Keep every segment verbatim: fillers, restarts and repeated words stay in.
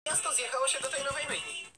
Miasto zjechało się do tej nowej myjni.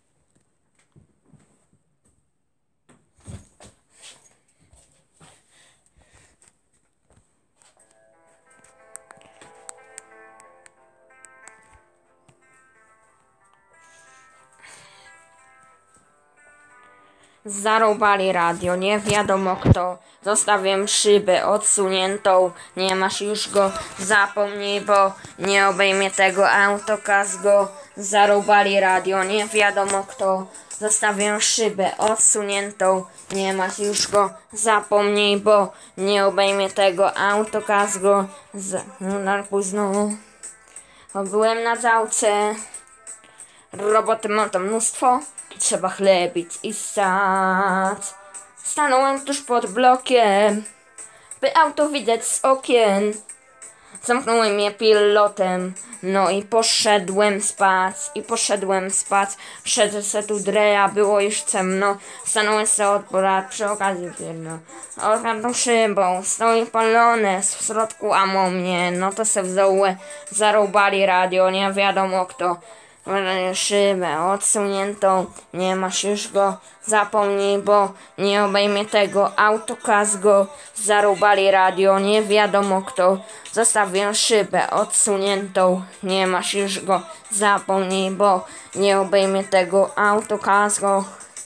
Zarąbali radio, nie wiadomo kto. Zostawiam szybę odsuniętą. Nie masz już go, zapomnij, bo nie obejmie tego autokasko. Zarąbali radio, nie wiadomo kto. Zostawiam szybę odsuniętą. Nie masz już go, zapomnij, bo nie obejmie tego autokasko. Z... No, późno. Byłem na działce. Roboty mam tam mnóstwo. Trzeba chlebić i ssać. Stanąłem tuż pod blokiem, by auto widać z okien. Zamknąłem je pilotem, no i poszedłem spać. I poszedłem spać. Wszedł se tu dreja, było już ciemno. Stanąłem se od porad, przy okazji pierdno. Otwartą szybą, stoi palone, w środku amo mnie. No to se wzołę, zarąbali radio, nie wiadomo kto. Szybę odsuniętą, nie masz już go, zapomnij, bo nie obejmie tego autokasko. Zarąbali radio, nie wiadomo kto. Zostawię szybę odsuniętą, nie masz już go, zapomnij, bo nie obejmie tego autokasko.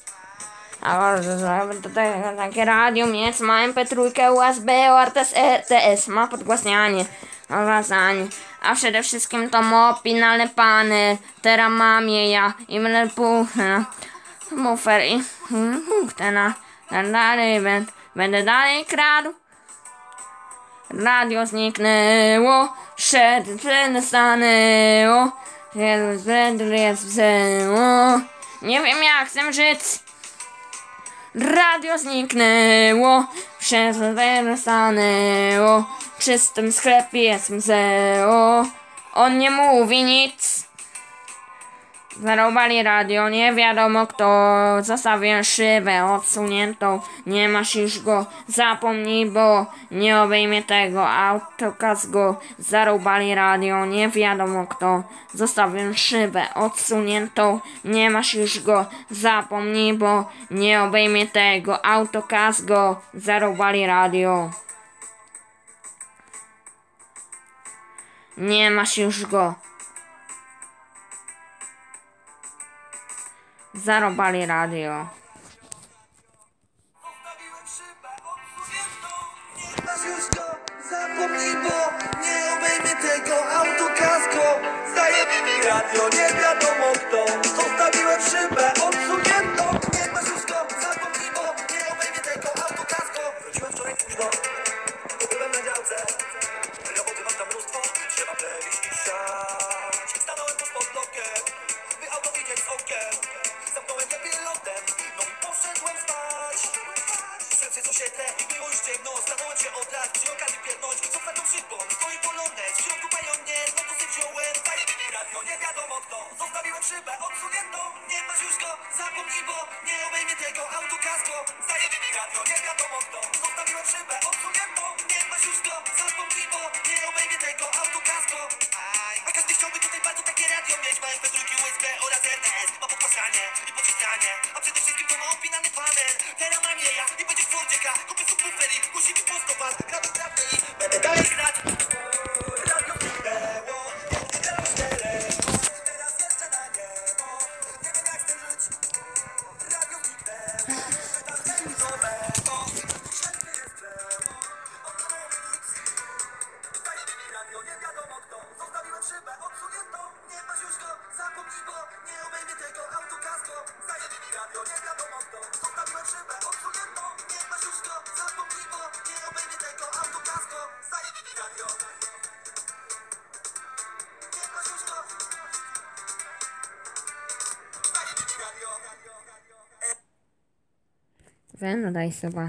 A tutaj takie radio mieć, ma em pe trzy, u es be, er te es, er te es, ma podgłaśnianie, rozwiązanie. A przede wszystkim to opinalne pany, teraz mam je ja i będę puchna, mufer i puchtena, dalej będę, będę dalej kradł. Radio zniknęło, szedł, stanęło, jest wzięło, nie wiem jak chcę żyć. Radio zniknęło, przez stanęło, w czystym sklepie jest muzeo. On nie mówi nic. Zarąbali radio, nie wiadomo kto. Zostawię szybę odsuniętą, nie masz już go, zapomnij, bo nie obejmie tego autokasko. Zarąbali radio, nie wiadomo kto. Zostawię szybę odsuniętą, nie masz już go, zapomnij, bo nie obejmie tego autokasko. Zarąbali radio. Nie masz już go. Zarąbali radio. Zostawiłem szybę odsuniętą, nie masz już go, zapomnij, bo nie obejmie tego autokasko. Zajebie mi radio, nie wiadomo kto. Zostawiłem szybę odsuniętą, nie masz już go, zapomnij, bo nie obejmie tego autokasko. Wróciłem wczoraj późno, bo byłem na działce. Roboty mam tam mnóstwo, trzeba plewić i siać. Stanąłem tuż pod blokiem, by auto widzieć z okiem. Zamknąłem je pilotem, no i poszedłem spać. Szybciej co się te i było już ciemno. Stanąłem się od lat, przy okazji pierdnąć. Co tą szybką, stoi polonet, w środku majonet. No to sobie wziąłem, zajebie mi radio, nie wiadomo kto. Zostawiłem szybę odsuniętą, nie masz już go, zapomnij, bo nie obejmie tego autokasko. Zajebie mi radio, nie wiadomo kto. Zostawiłem szybę odsuniętą, nie masz już go, zapomnij, bo nie obejmie tego autokasko. A każdy chciałby tutaj bardzo takie radio mieć. Ma em pe trzy, u es be oraz er te es. Ma podgłaśnianie i podciskanie, a przede wszystkim to ma opinany panel. Teraz mam je ja i będziesz w Fordzieka. Kupię subwooferi, musi być prostować. Gramy prawdę i będę dalej grać. Radio zniknęło, teraz stereo. Teraz jeszcze na niebo, nie wiem jak z tym żyć. Radio zniknęło, tam nic nowego. Ślepy jest drzewo, on nie mówi nic. Zajebie mi radio, nie wiadomo kto. Zostawiłem szybę odsuniętą, nie masz już go, zapomnij, bo nie obejmie tego autokasko. Zajebie mi radio, nie wiadomo kto. Zostawiłem szybę odsuniętą, nie masz już go, zapomnij, bo nie obejmie tego autokasko. Zajebie mi radio. Nie masz już go. Zajebie mi radio. Wen, no daj sobie.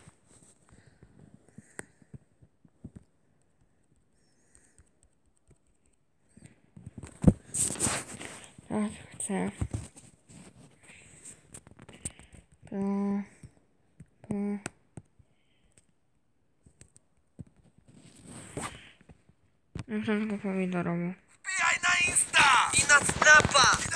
Tak, chcę. Po, po. Muszę tylko pomidorowo. Wbijaj na Insta i na Snapa.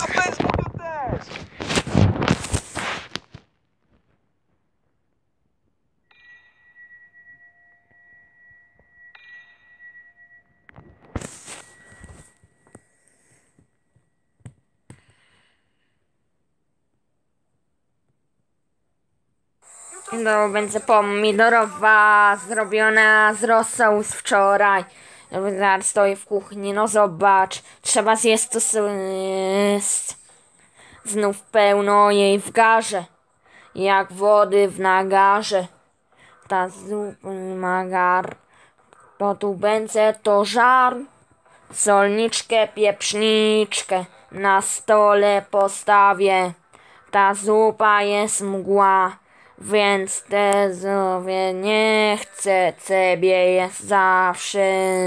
No, będzie pomidorowa, zrobiona z rosołu z wczoraj. Zaraz stoi w kuchni, no zobacz. Trzeba zjeść to s- znów pełno jej w garze. Jak wody w nagarze. Ta zupa ma gar. To tu będzie to żar. Solniczkę, pieprzniczkę na stole postawię. Ta zupa jest mgła, więc te zowie nie chcę, ciebie jest zawsze.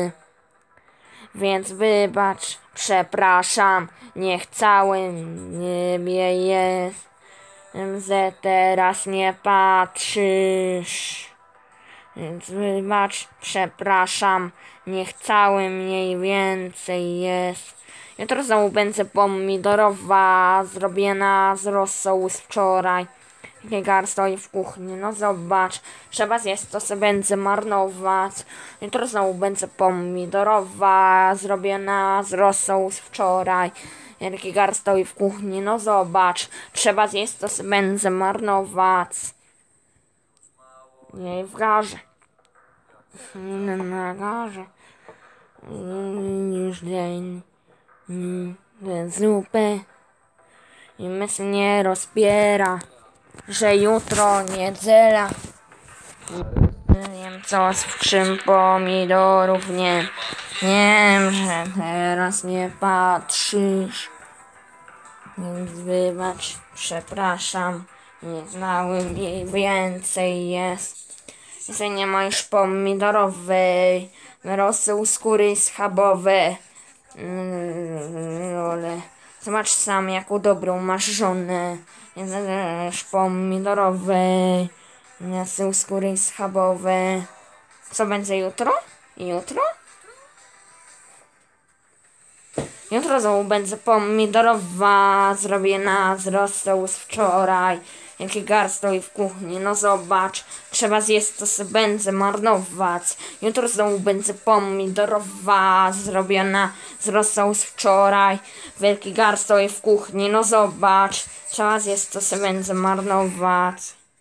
Więc wybacz, przepraszam, niech całym niebie jest, że teraz nie patrzysz. Więc wybacz, przepraszam, niech całym mniej więcej jest. Jutro znowu będzie pomidorowa, zrobiona z rosołu z wczoraj. Piegar stoi w kuchni, no zobacz, trzeba zjeść, to se będzie marnować. Jutro znowu będzie pomidorowa, zrobiona z rosołu z wczoraj. Piegar stoi w kuchni, no zobacz, trzeba zjeść, to se będzie marnować. Nie w garze. Nie na garze. Już dzień. Zupę. I myśl nie rozpiera, że jutro niedziela. Nie wiem co z czym pomidorów nie. Wiem, że teraz nie patrzysz. Więc wybacz, przepraszam. Nie znałem jej więcej jest. Jeżeli nie ma już pomidorowej, rosół skóry schabowe. Mm, zobacz sam, jaką dobrą masz żonę. Jesz pomidorowej, rosół skóry schabowe. Co będzie jutro? Jutro? Jutro znowu będzie pomidorowa, zrobiona z rosołu z wczoraj. Jaki gar stoi w kuchni, no zobacz. Trzeba zjeść, to se będzie marnować. Jutro znowu będzie pomidorowa, zrobiona z rosołu z wczoraj. Wielki gar stoi w kuchni, no zobacz. Trzeba zjeść, to se będzie marnować.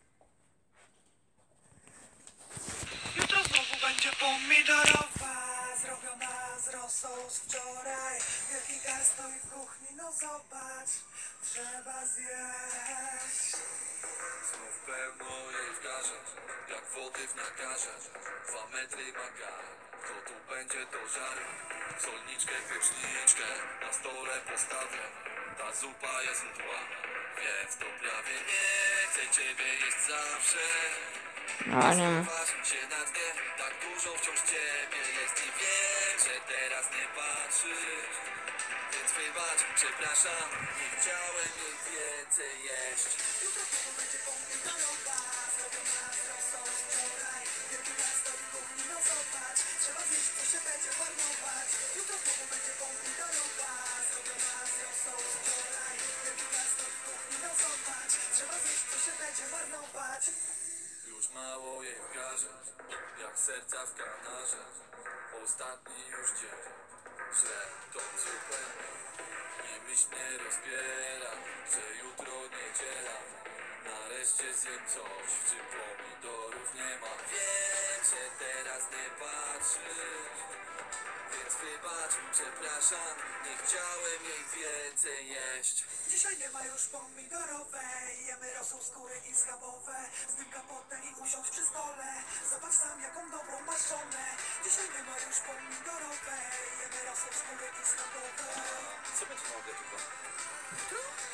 Jutro znowu będzie pomidorowa, zrobiona z rosołu z wczoraj. Wielki gar stoi w kuchni, no zobacz, trzeba zjeść. Znów pełno jej w garze, jak wody w nagarze. Dwa metry ma gar, kto tu będzie to żar. Solniczkę, pieczniczkę na stole postawię. Ta zupa jest mdła, więc to prawie nie chcę ciebie jeść zawsze. No nie. Zauważ się na dnie, tak dużo wciąż ciebie jest i wiem, że teraz nie patrzysz. Więc wybacz, przepraszam, nie chciałem jej więcej jeść. Jutro znowu będzie pomidorowa, zrobiona z rosołu z wczoraj. Wielki las stoi w kuchni, no zobacz, trzeba zjeść, to się będzie marnować. Jutro znowu będzie pomidorowa, zrobiona z rosołu z wczoraj. Wielki las stoi w kuchni, no zobacz, trzeba zjeść, to się będzie marnować. Już mało jej w garze, jak serca w kanarze. Ostatni już dzień, źle tą zupę. I myśl mnie rozpiera, że jutro niedziela. Nareszcie zjem coś, w czym pomidorów nie ma. Wiem, że teraz nie patrzysz. Więc wybacz, przepraszam, nie chciałem jej więcej jeść. Dzisiaj nie ma już pomidorowej, jemy rosół skóry i schabowe. Zdymka potem i usiądź przy stole, zobacz sam jaką dobrą masz żonę. Dzisiaj nie ma już pomidorowej, jemy rosół skóry i schabowe. Co będzie na obiad jutro?